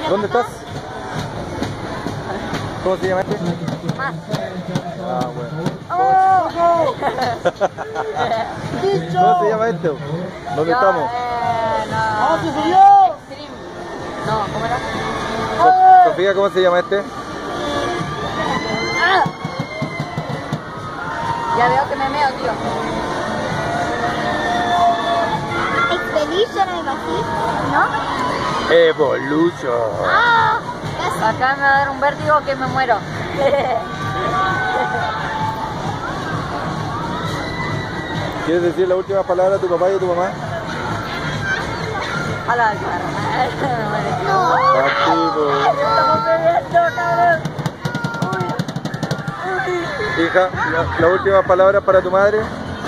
¿Dónde estás? ¿Cómo se llama este? Más. Ah, bueno. ¡Dicho! ¿Cómo se llama este? ¿Dónde estamos? No. ¡Ah, se subió! Extreme. No, ¿cómo era? Sofía, ¿cómo se llama este? ¡Ah! Ya veo que me meo, tío. Expedition, algo así, ¿no? Evolution. ¡Ah! Acá me va a dar un vértigo que me muero. ¿Quieres decir la última palabra a tu papá y a tu mamá? A la cara. Activo. Estamos bebiendo, cabrón. Hija, la última palabra para tu madre.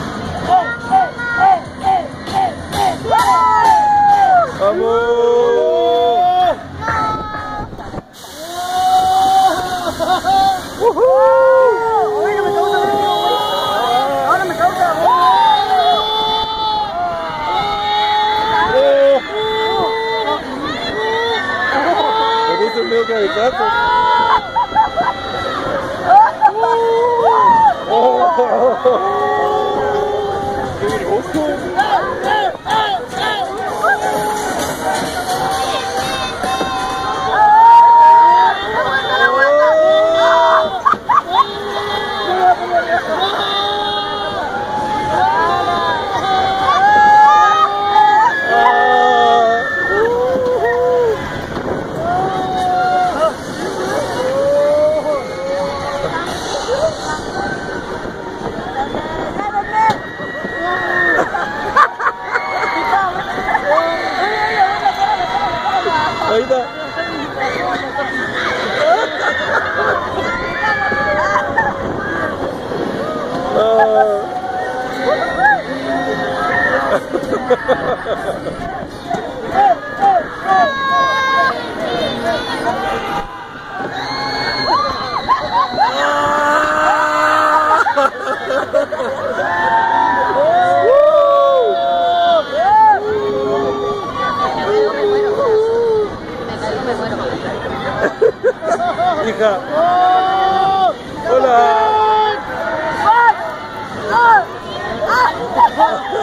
¡Vamos! Ahora me causa. Me puse un medio cabezazo. ¡Qué hermoso! Ahí está. Hija. Hola.